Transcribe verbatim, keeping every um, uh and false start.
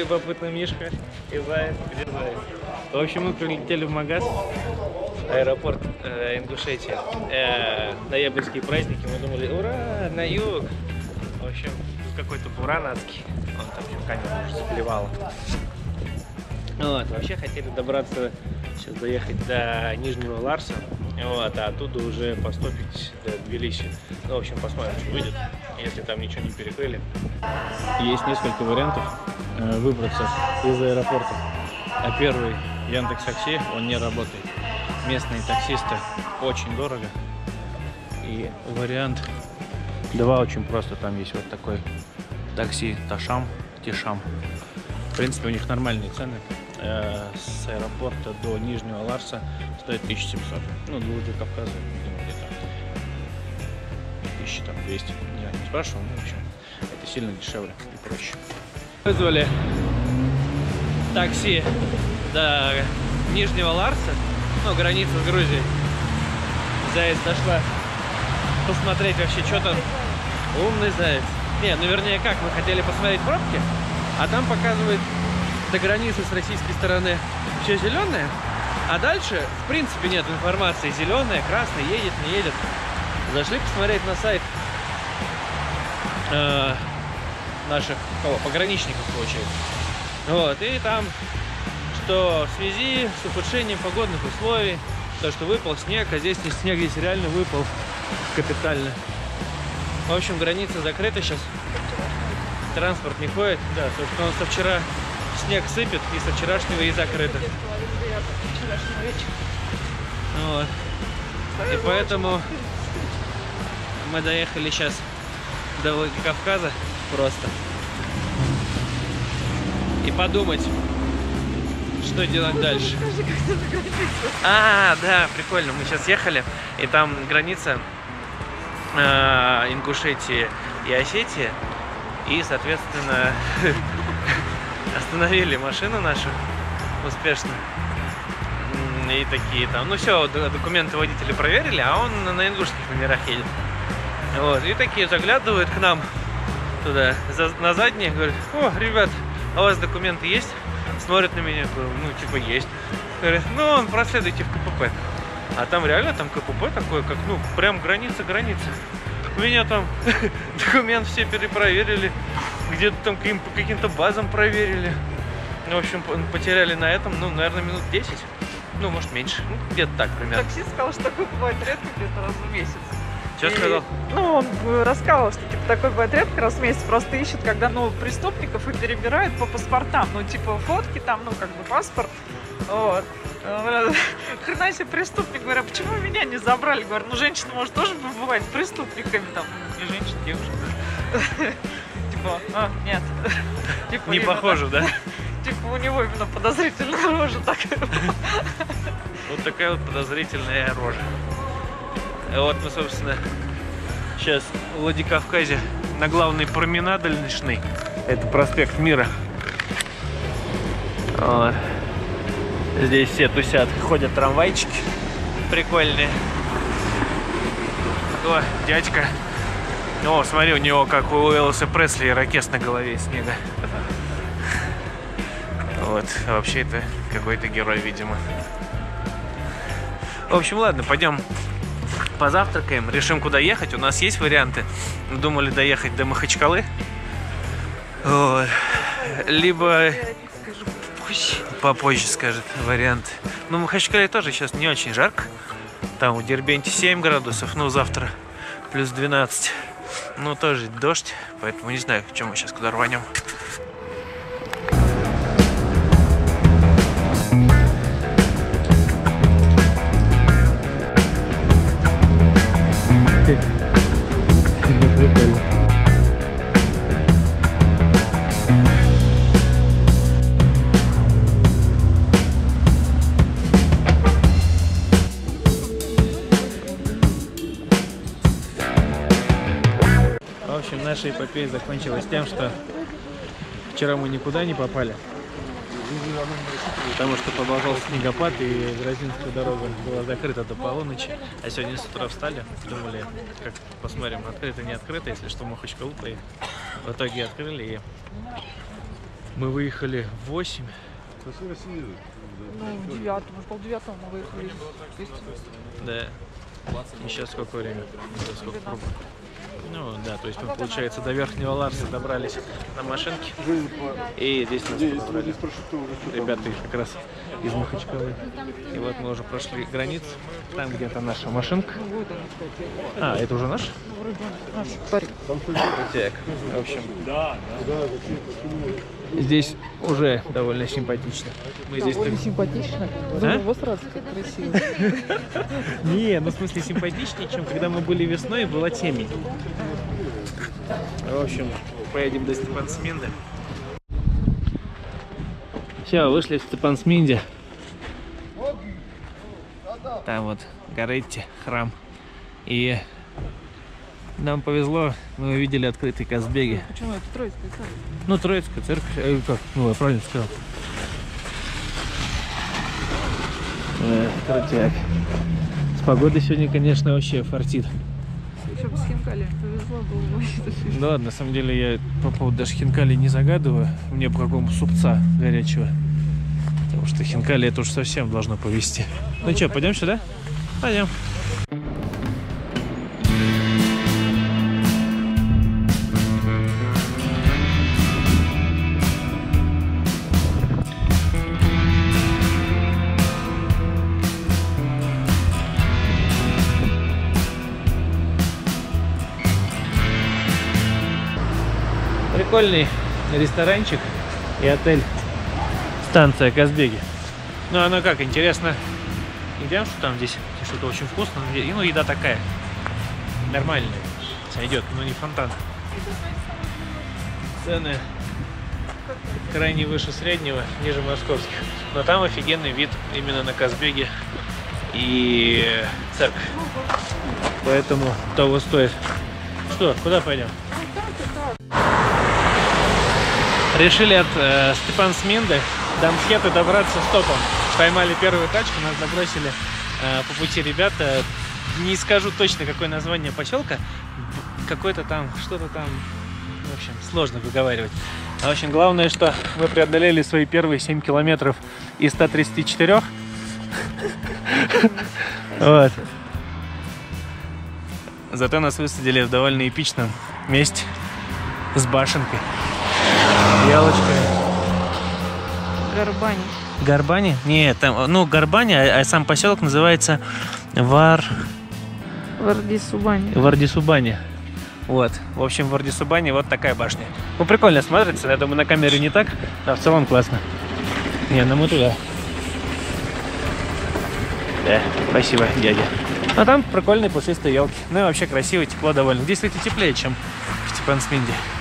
любопытный мишка и заяц. Где заяц? В общем, мы прилетели в магаз, аэропорт э, Ингушетия, э, ноябрьские праздники. Мы думали, ура, на юг. В общем, тут какой-то буран адский. Он там еще камеру уже заплевал. Вот, вообще хотели добраться, сейчас доехать до Нижнего Ларса, вот, а оттуда уже поступить до Тбилиси. Ну, в общем, посмотрим, что выйдет, если там ничего не перекрыли. Есть несколько вариантов э, выбраться из аэропорта. А первый Яндекс.Такси, он не работает. Местные таксисты очень дорого. И вариант два очень просто. Там есть вот такой такси Ташам, Тишам. В принципе, у них нормальные цены. С аэропорта до Нижнего Ларса стоит тысяча семьсот. Ну, для Владикавказа, видимо, где-то тысяча двести. Я не спрашивал, но в общем, это сильно дешевле и проще. Вызвали такси до Нижнего Ларса, ну, граница с Грузией. Заяц дошла посмотреть вообще, что там. Умный заяц. Не, ну, вернее, как, мы хотели посмотреть пробки, а там показывает до границы с российской стороны все зеленое, а дальше в принципе нет информации. Зеленое, красное, едет, не едет. Зашли посмотреть на сайт э, наших о, пограничников, получается. Вот, и там, что в связи с ухудшением погодных условий, то, что выпал снег, а здесь не снег, здесь реально выпал капитально. В общем, граница закрыта сейчас. Транспорт не ходит. Да, собственно, со вчера снег сыпет, и со вчерашнего и закрыто. Вот. И поэтому мы доехали сейчас до Владикавказа просто. И подумать, что делать дальше. А, да, прикольно. Мы сейчас ехали, и там граница э, Ингушетии и Осетии. И, соответственно, остановили машину нашу успешно. И такие там, ну все, документы водителя проверили, а он на ингушских номерах едет. Вот, и такие заглядывают к нам туда, за, на задние, говорят: о, ребят, а у вас документы есть? Смотрят на меня, говорю, ну типа есть. Говорят, ну проследуйте в КПП. А там реально там КПП такое, как, ну, прям граница-граница. Меня там документ все перепроверили, где-то там по каким-то базам проверили. В общем, потеряли на этом, ну, наверное, минут десять. Ну, может, меньше. Ну, где-то так примерно. Таксист сказал, что такое бывает редко, где-то раз в месяц. Что и, сказал? Ну, он рассказывал, что типа такой бывает редко, раз в месяц, просто ищут, когда, ну, преступников и перебирают по паспортам. Ну, типа фотки там, ну, как бы паспорт. Вот. Хрена себе преступник, говорю, а почему меня не забрали? Говорю, ну женщина может тоже бывать преступниками, там, не женщина, девушка. Типа, а, нет. Не похоже, да? Типа у него именно подозрительная рожа такая. Вот такая вот подозрительная рожа. Вот мы, собственно, сейчас в Владикавказе на главной променадочной. Это проспект Мира. Вот. Здесь все тусят, ходят трамвайчики прикольные. О, дядька. О, смотри, у него как у Элвиса Пресли ирокез на голове из снега. Вот, вообще это какой-то герой, видимо. В общем, ладно, пойдем позавтракаем, решим, куда ехать. У нас есть варианты. Мы думали доехать до Махачкалы. Вот. Либо попозже скажет вариант. Но в Махачкале тоже сейчас не очень жарко. Там у Дербенте семь градусов, ну завтра плюс двенадцать. Ну тоже дождь, поэтому не знаю, чем мы сейчас куда рванем. В общем, наша эпопея закончилась тем, что вчера мы никуда не попали, потому что продолжался снегопад, и Грузинская дорога была закрыта до полуночи. А сегодня с утра встали, думали, как посмотрим, открыто, не открыто, если что, в Махачкалу поехали. В итоге открыли, и Мы выехали в восемь. Ну, в девятом, может, полдевятого мы выехали. Да. И сейчас сколько времени? Сколько пробок? Ну да, то есть мы, получается, до Верхнего Ларса добрались на машинке. И здесь нас подобрали ребята как раз из Махачкалы. И вот мы уже прошли границу. Там где-то наша машинка. А, это уже наш? Так, в общем, здесь уже довольно симпатично. Мы здесь Довольно симпатично. А? Вот сразу как красиво. Не, ну в смысле симпатичнее, чем когда мы были весной и была темень. В общем, поедем до Степансминда. Все, вышли в Степансминде. Там вот Горетти, храм. И нам повезло, мы увидели открытый Казбеги. Почему это Троицкая церковь? Ну, Троицкая церковь, э, как? Ну, я правильно сказал. Э, крутяк. С погодой сегодня, конечно, вообще фартит. Еще бы с Хинкали повезло было. Да ладно, на самом деле я по поводу даже хинкали не загадываю. Мне по какому супца горячего. Потому что хинкали это уж совсем должно повезти. Ну что, пойдем сюда? Пойдем. Прикольный ресторанчик и отель. Станция Казбеги. Ну, оно как, интересно. Идем, что там здесь что-то очень вкусное. И, ну, еда такая. Нормальная. Сойдет, но не фонтан. Цены крайне выше среднего, ниже московских. Но там офигенный вид именно на Казбеги и церковь. Поэтому того стоит. Что, куда пойдем? Решили от э, Степансминда до Мхеты добраться стопом. Поймали первую тачку, нас забросили э, по пути ребята. Не скажу точно, какое название поселка. Какой-то там, что-то там, в общем, сложно выговаривать. В общем, главное, что мы преодолели свои первые семь километров из ста тридцати четырёх. Вот. Зато нас высадили в довольно эпичном месте с башенкой. Ялочка. Горбани. Горбани? Нет, там, ну, Горбани, а, а сам поселок называется Вар... Вардисубани. Вардисубани. Вот. В общем, в Вардисубани вот такая башня. Ну, прикольно смотрится. Я думаю, на камере не так, а в целом классно. Не, ну мы туда. Да, спасибо, дядя. А там прикольные пушистые елки. Ну и вообще красиво, тепло довольно. Здесь, кстати, теплее, чем в Степансминде.